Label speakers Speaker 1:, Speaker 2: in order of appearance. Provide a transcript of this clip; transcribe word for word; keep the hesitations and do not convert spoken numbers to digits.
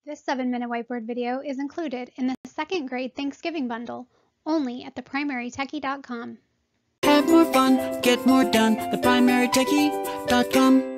Speaker 1: This seven minute whiteboard video is included in the second grade Thanksgiving bundle, only at the primary techie dot com.
Speaker 2: Have more fun, get more done, the primary techie dot com.